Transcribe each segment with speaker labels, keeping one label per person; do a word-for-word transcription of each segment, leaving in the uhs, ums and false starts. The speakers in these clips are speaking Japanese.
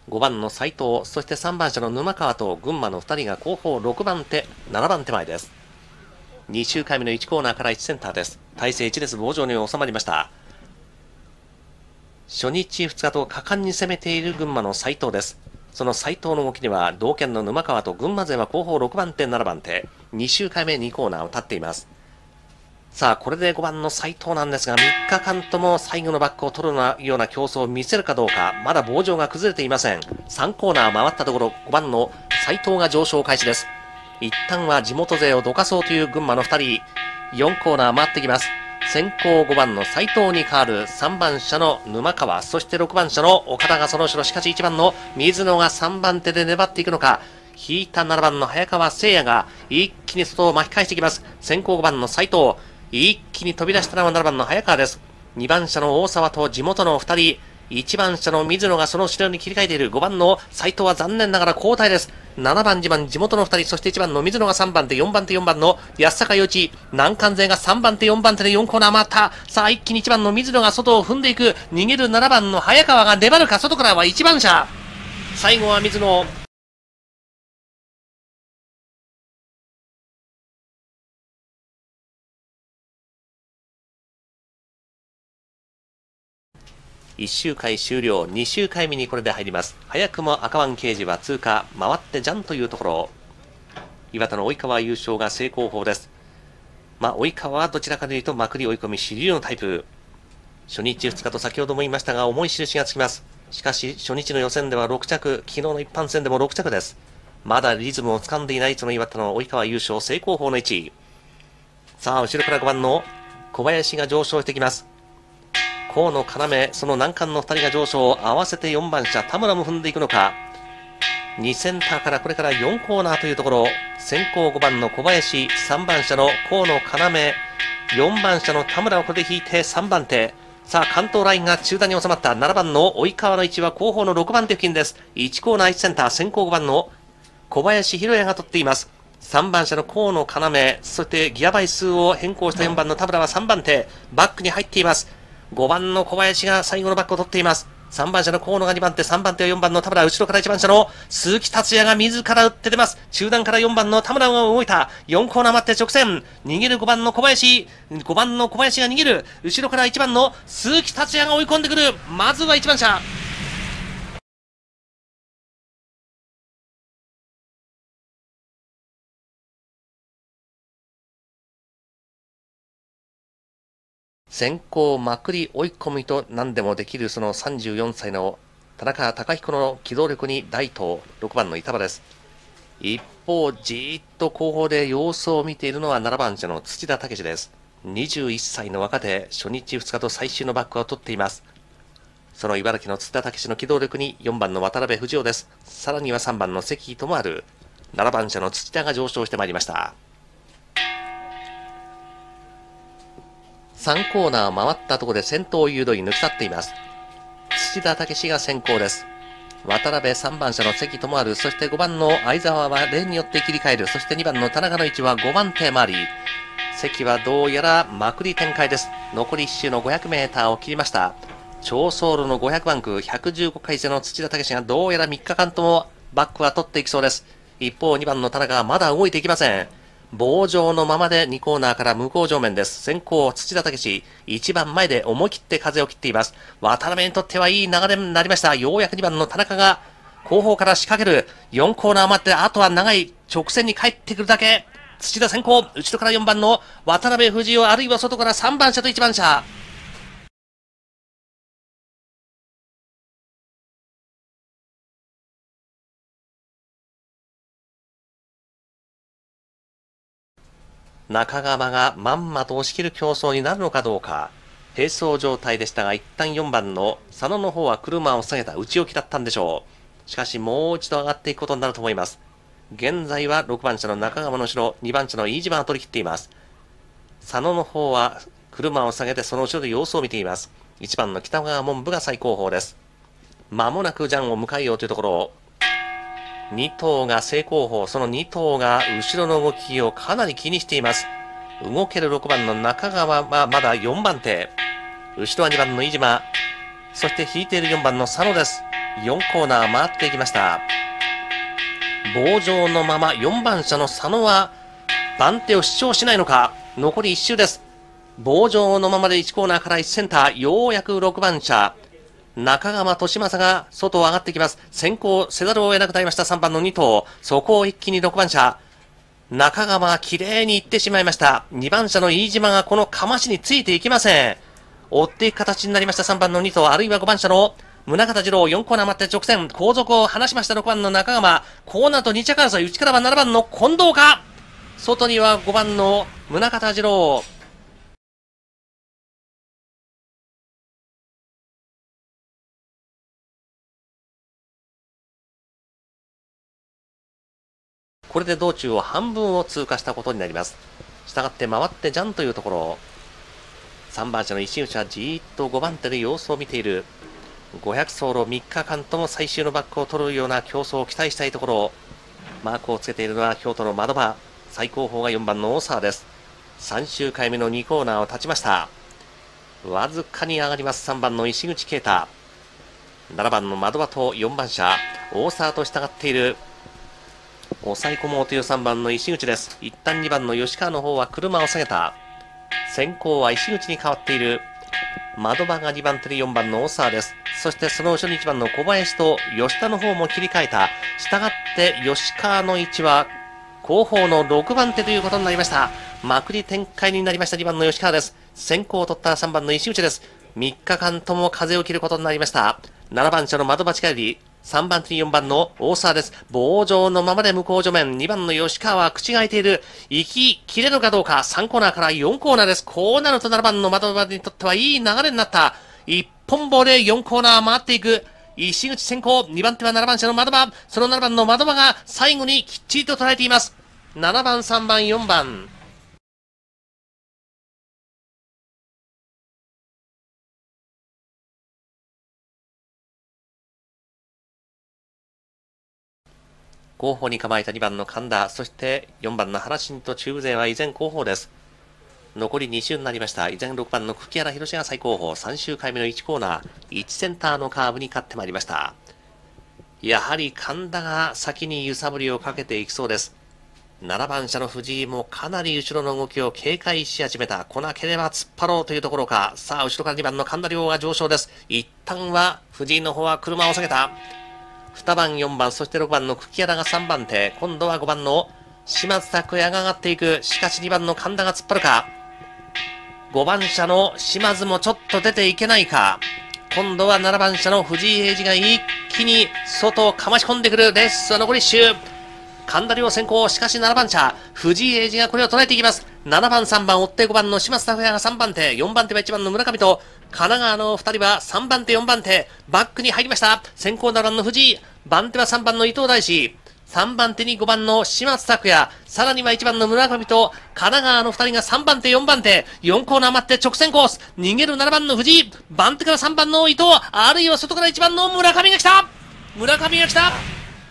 Speaker 1: ごばんの斉藤、そしてさんばん車の沼川と群馬のふたりが後方ろくばん手、ななばん手前です。に周回目のいちコーナーからいちセンターです。体勢いち列棒状に収まりました。初日ふつかと果敢に攻めている群馬の斉藤です。その斉藤の動きには同県の沼川と群馬勢は後方ろくばん手、ななばん手、に周回目にコーナーを立っています。さあこれでごばんの斉藤なんですが、みっかかんとも最後のバックを取るような競争を見せるかどうか。まだ棒状が崩れていません。さんコーナー回ったところ、ごばんの斉藤が上昇開始です。一旦は地元勢をどかそうという群馬のふたり、よんコーナー回ってきます。先行ごばんの斉藤に代わるさんばん車の沼川、そしてろくばん車の岡田がその後ろ、しかしいちばんの水野がさんばん手で粘っていくのか。引いたななばんの早川誠也が一気に外を巻き返してきます。先行ごばんの斉藤、一気に飛び出したのはななばんの早川です。にばん車の大沢と地元のふたり、いちばん車の水野がその後ろに切り替えている。ごばんの斉藤は残念ながら交代です。ななばん、じばん地元のふたり、そしていちばんの水野がさんばん手、よんばん手、よんばんの安坂陽一、南関勢がさんばん手、よんばん手でよんコーナー回った。さあ一気にいちばんの水野が外を踏んでいく。逃げるななばんの早川が粘るか。外からはいちばん車、最後は水野。いち周回終了、に周回目にこれで入ります。早くも赤湾刑事は通過、回ってジャンというところ。岩田の及川優勝が成功法です。まあ及川はどちらかというとまくり追い込み主流のタイプ。初日ふつかと先ほども言いましたが重い印がつきます。しかし初日の予選ではろく着、昨日の一般戦でもろく着です。まだリズムを掴んでいないその岩田の及川優勝成功法の位置。さあ後ろからごばんの小林が上昇してきます。河野要、その難関のふたりが上昇、合わせてよんばん車田村も踏んでいくのか。にセンターからこれからよんコーナーというところ。先行ごばんの小林、さんばん車の河野要、よんばん車の田村をこれで引いてさんばん手。さあ関東ラインが中段に収まった。ななばんの及川の位置は後方のろくばん手付近です。いちコーナーいちセンター、先行ごばんの小林弘也が取っています。さんばん車の河野要、そしてギア倍数を変更したよんばんの田村はさんばん手、バックに入っています。ごばんの小林が最後のバックを取っています。さんばん車の河野がにばん手、さんばん手はよんばんの田村、後ろからいちばん車の鈴木達也が自ら打って出ます。中段からよんばんの田村が動いた。よんコーナー待って直線。逃げるごばんの小林。ごばんの小林が逃げる。後ろからいちばんの鈴木達也が追い込んでくる。まずはいちばん車。先行まくり追い込みと何でもできるそのさんじゅうよんさいの田中貴彦の機動力に大東、ろくばんの板場です。一方じーっと後方で様子を見ているのはななばん車の土田武史です。にじゅういっさいの若手、初日ふつかと最終のバックを取っています。その茨城の土田武史の機動力によんばんの渡辺藤夫です。さらにはさんばんの関智春、ななばん車の土田が上昇してまいりました。さんコーナー回ったところで先頭誘導に抜き去っています。土田武史が先行です。渡辺さんばん車の関智春、そしてごばんの相沢はレーンによって切り替える。そしてにばんの田中の位置はごばん手回り。関はどうやらまくり展開です。残りいっ周の ごひゃくメーター を切りました。超走路のごひゃくバンクひゃくじゅうごかい勢の土田武史がどうやらみっかかんともバックは取っていきそうです。一方にばんの田中はまだ動いていきません。棒状のままでにコーナーから向こう上面です。先行土田武史、いちばん前で思い切って風を切っています。渡辺にとってはいい流れになりました。ようやくにばんの田中が後方から仕掛ける。よんコーナー待って、あとは長い直線に帰ってくるだけ。土田先行、後ろからよんばんの渡辺藤夫、あるいは外からさんばん車といちばん車。中川がまんまと押し切る競争になるのかどうか。並走状態でしたが、一旦よんばんの佐野の方は車を下げた内置きだったんでしょう。しかしもう一度上がっていくことになると思います。現在はろくばん車の中川の後ろ、にばん車の飯島が取り切っています。佐野の方は車を下げてその後ろで様子を見ています。いちばんの北川門部が最後方です。間もなくジャンを迎えようというところ。に頭が正後方、そのに頭が後ろの動きをかなり気にしています。動けるろくばんの中川はまだよんばん手。後ろはにばんの飯島。そして引いているよんばんの佐野です。 よんコーナー回っていきました。棒状のままよんばん車の佐野は番手を主張しないのか。残りいっ周です。棒状のままでいちコーナーからいちセンター、ようやくろくばん車中川利正が外を上がってきます。先行せざるを得なくなりました。さんばんのに頭、そこを一気にろくばん車中川綺麗に行ってしまいました。にばん車の飯島がこのかましについていきません。追っていく形になりました。さんばんのに頭、あるいはごばん車の宗像次郎、よんコーナー待って直線後続を離しました。ろくばんの中川、コーナーとに着争い、内からはななばんの近藤か。外にはごばんの宗像次郎。これで道中を半分を通過したことになります。したがって回ってジャンというところ、さんばん車の石内はじーっとごばん手で様子を見ている。ごひゃく走路みっかかんとも最終のバックを取るような競争を期待したいところ。マークをつけているのは京都の窓場、最高峰がよんばんの大沢です。さん周回目のにコーナーを立ちました。わずかに上がります。さんばんの石口啓太、ななばんの窓場とよんばん車大沢と従っている。抑え込もうというさんばんの石口です。一旦にばんの吉川の方は車を下げた。先行は石口に変わっている。窓場がにばん手でよんばんの大沢です。そしてその後ろにいちばんの小林と吉田の方も切り替えた。したがって吉川の位置は後方のろくばん手ということになりました。まくり展開になりました。にばんの吉川です。先行を取ったさんばんの石口です。みっかかんとも風を切ることになりました。ななばん車の窓場近寄り、さんばん手によんばんの大沢です。棒状のままで向こう正面、にばんの吉川は口が開いている。行き切れるかどうか。さんコーナーからよんコーナーです。こうなるとななばんの窓場にとってはいい流れになった。一本棒でよんコーナー回っていく。石口先行、にばん手はななばん車の窓場。そのななばんの窓場が最後にきっちりと捉えています。ななばん、さんばん、よんばん。後方に構えたにばんの神田、そしてよんばんの原新と中部勢は依然後方です。残りに周になりました。依然ろくばんの久木原博が最後方、さん周回目のいちコーナー、いちセンターのカーブに勝ってまいりました。やはり神田が先に揺さぶりをかけていきそうです。ななばん車の藤井もかなり後ろの動きを警戒し始めた。来なければ突っ張ろうというところか。さあ、後ろからにばんの神田亮が上昇です。一旦は藤井の方は車を下げた。にばん、よんばん、そしてろくばんの久木原がさんばん手。今度はごばんの島津拓也が上がっていく。しかしにばんの神田が突っ張るか。ごばん車の島津もちょっと出ていけないか。今度はななばん車の藤井英二が一気に外をかまし込んでくる。レースは残りいっ周。神田亮先行。しかしななばん車藤井英二がこれを捉えていきます。ななばん、さんばん追ってごばんの島津拓也がさんばん手。よんばん手はいちばんの村上と神奈川のふたりはさんばん手、よんばん手。バックに入りました。先行ななばんの藤井。番手はさんばんの伊藤大志。さんばん手にごばんの島津拓也。さらにはいちばんの村上と神奈川のふたりがさんばん手、よんばん手。よんコーナー待って直線コース。逃げるななばんの藤井。番手からさんばんの伊藤。あるいは外からいちばんの村上が来た。村上が来た。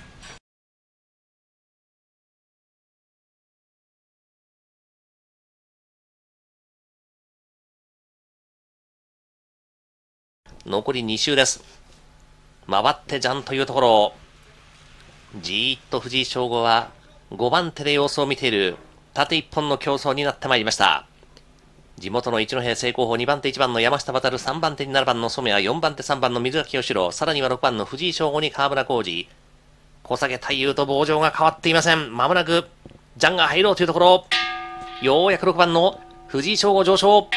Speaker 1: 残りに周です。回ってじゃんというところ。じーっと藤井翔吾はごばん手で様子を見ている。縦一本の競争になってまいりました。地元の一戸正攻法にばん手いちばんの山下渉、さんばん手にななばんの染谷、よんばん手さんばんの水垣義郎、さらにはろくばんの藤井翔吾に河村浩二。小下太夫と棒状が変わっていません。まもなくジャンが入ろうというところ。ようやくろくばんの藤井翔吾上昇。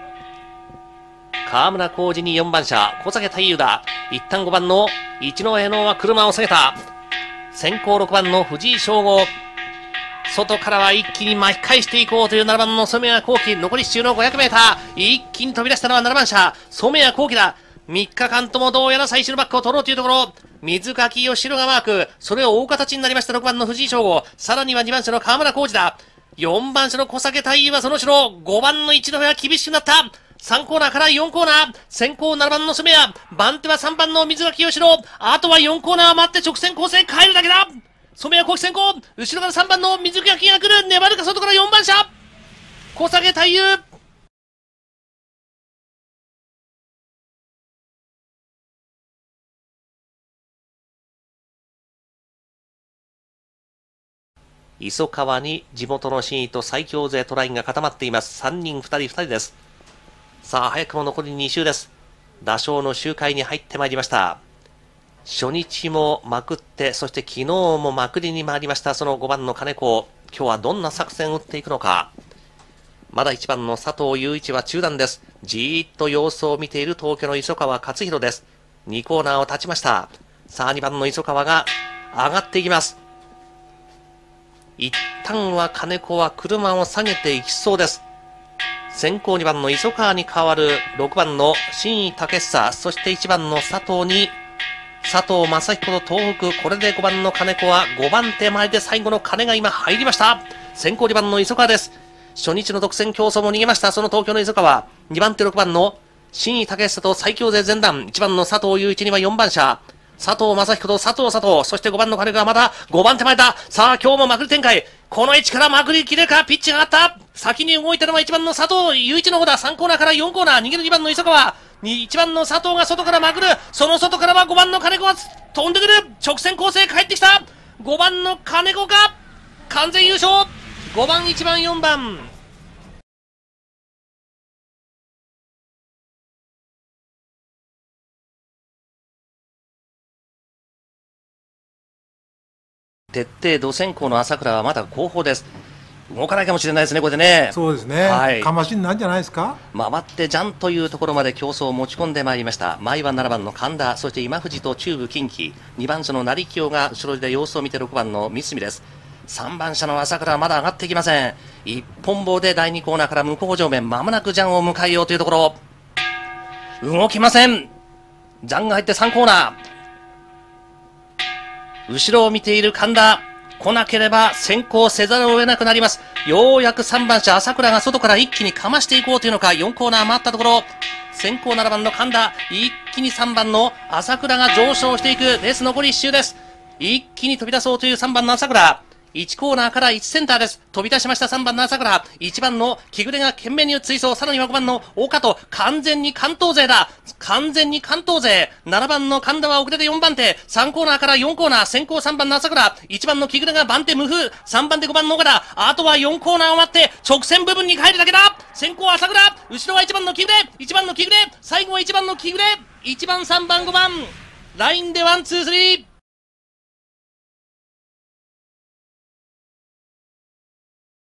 Speaker 1: 河村浩二によんばん車、小下太夫だ。一旦ごばんの一戸のは車を下げた。先行ろくばんの藤井翔吾。外からは一気に巻き返していこうというななばんの染谷幸輝。残りいっ周の ごひゃくメーター。一気に飛び出したのはななばん車、染谷幸輝だ。みっかかんともどうやら最終のバックを取ろうというところ。水垣義郎がマーク。それを追う形になりましたろくばんの藤井翔吾。さらにはにばん車の河村浩二だ。よんばん車の小下太夫はその後ろ。ごばんの一戸は厳しくなった。さんコーナーからよんコーナー。先行ななばんの染谷。番手はさんばんの水垣義郎。あとはよんコーナー待って直線構成変えるだけだ。染谷幸輝先行。後ろからさんばんの水垣が来る。粘るか外からよんばん車。小下太夫。 磯川に地元の新井と最強勢トラインが固まっています。さんにんふたりふたりです。さあ早くも残りに周です。打賞の周回に入ってまいりました。初日もまくって、そして昨日もまくりに回りました。そのごばんの金子、今日はどんな作戦を打っていくのか。まだいちばんの佐藤雄一は中段です。じーっと様子を見ている東京の磯川勝弘です。にコーナーを立ちました。さあにばんの磯川が上がっていきます。一旦は金子は車を下げていきそうです。先行にばんの磯川に代わるろくばんの新井武久、そしていちばんの佐藤に佐藤正彦と東北、これでごばんの金子はごばん手前で最後の金が今入りました。先行にばんの磯川です。初日の独占競争も逃げました。その東京の磯川、にばん手ろくばんの新井武久と最強勢前段、いちばんの佐藤雄一にはよんばん車、佐藤正彦と佐藤佐藤、そしてごばんの金子がまだごばん手前だ。さあ今日もまくり展開、この位置からまくり切れるか。ピッチが上がった。先に動いたのはいちばんの佐藤雄一の方だ。さんコーナーからよんコーナー、逃げるにばんの磯川、いちばんの佐藤が外からまくる。その外からはごばんの金子が飛んでくる。直線構成帰ってきた。ごばんの金子が完全優勝。ごばん、いちばん、よんばん。徹底度先行の朝倉はまだ後方です。動かないかもしれないですね、これでね。
Speaker 2: そうですね、はい、かましになるんじゃないですか。
Speaker 1: 回ってジャンというところまで競争を持ち込んでまいりました。前はななばんの神田、そして今藤と中部近畿、にばん車の成清が後ろで様子を見てろくばんの三角です。さんばん車の朝倉はまだ上がっていきません。一本棒でだいにコーナーから向こう上面、まもなくジャンを迎えようというところ。動きません。ジャンが入ってさんコーナー。後ろを見ている神田、来なければ先行せざるを得なくなります。ようやくさんばん車朝倉が外から一気にかましていこうというのか。よんコーナー回ったところ、先行ななばんの神田、一気にさんばんの朝倉が上昇していく。レース残りいっ周です。一気に飛び出そうというさんばんの朝倉、いちコーナーからいちセンターです。飛び出しましたさんばんの朝倉、いちばんの木暮が懸命に追走、さらにはごばんの岡と完全に関東勢だ。完全に関東勢。ななばんの神田は遅れてよんばん手、さんコーナーからよんコーナー、先行さんばんの朝倉、いちばんの木暮が番手無風、さんばん手ごばんの岡田、あとはよんコーナーを待って直線部分に帰るだけだ。先行朝倉、後ろはいちばんの木暮、いちばんの木暮、最後はいちばんの木暮、いちばんさんばんごばん、ラインでワンツースリー。